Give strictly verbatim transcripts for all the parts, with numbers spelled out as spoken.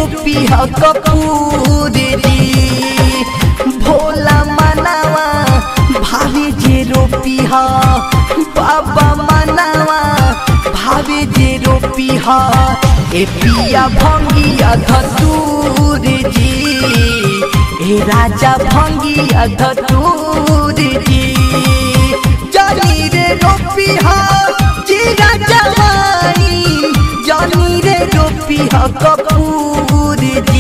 रोपी ह कपूर जी भोला मनावा भावे जे रोपी ह बाबा मनावा भावे जे रोपी ह ए पिया भंगिया धतूर जी ए राजा भंगिया धतूर जी जानी रे रोपी ह जी राजा माई जानी रे रोपी ह कपूर जी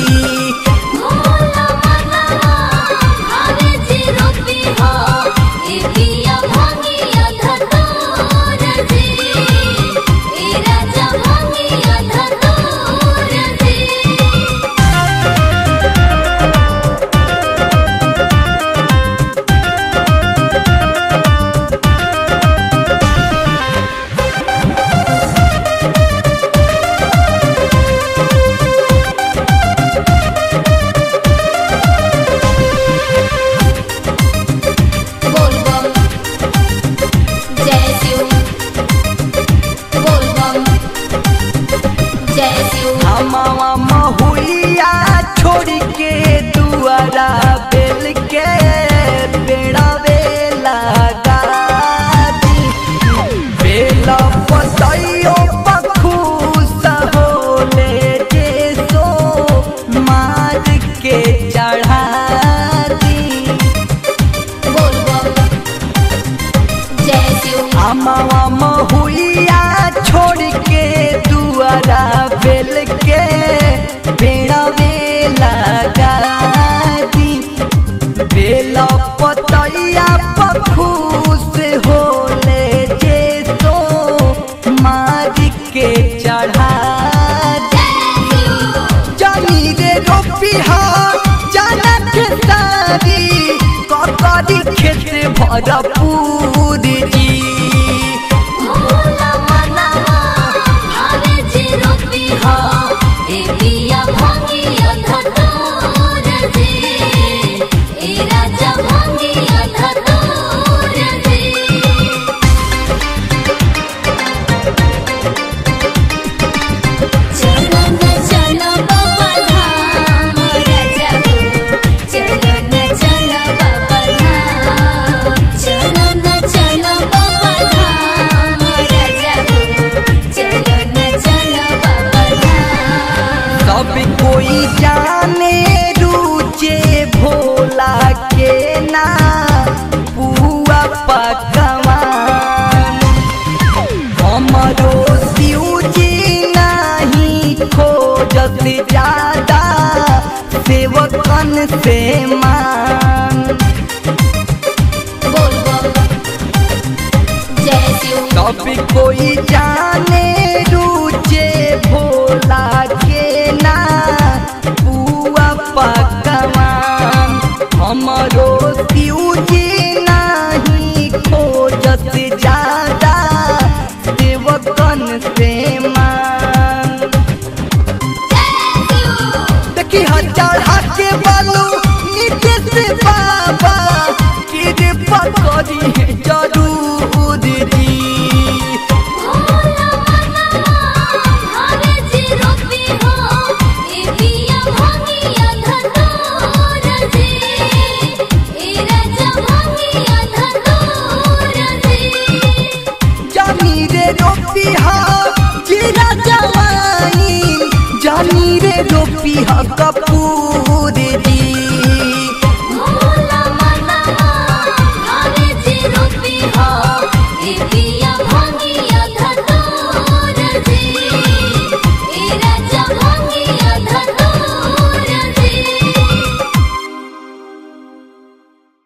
मामा महुलिया छोड़ के दुआरा बेल के बेड़ा बेला गादी बेला पतइयो पखूस होले जेसो मार के चढ़ा दी मामा महुलिया छोड़ के दुआरा बेल के बेड़ा बेला गादी बेला पतइया पखूस होले जेसो मार के चढ़ा जानी रे रोपी ह जनक सारी ककरी खेत भरपूर जी कोई जाने रुचे भोला के ना पुआ पकवान हमरो शिवजी नहीं खोजत ज्यादा सेवकन से मान सब कोई जाने रुचे भोला के ना पुआ पकवान हमरो शिवजी नहीं खोजत ज्यादा सेवकन से मान देखी चढ़ा के बालू नीचे से बाबा कृपा करी जरूर जी रोपी ह जीरा जवानी जानी रे रोपी ह कपूर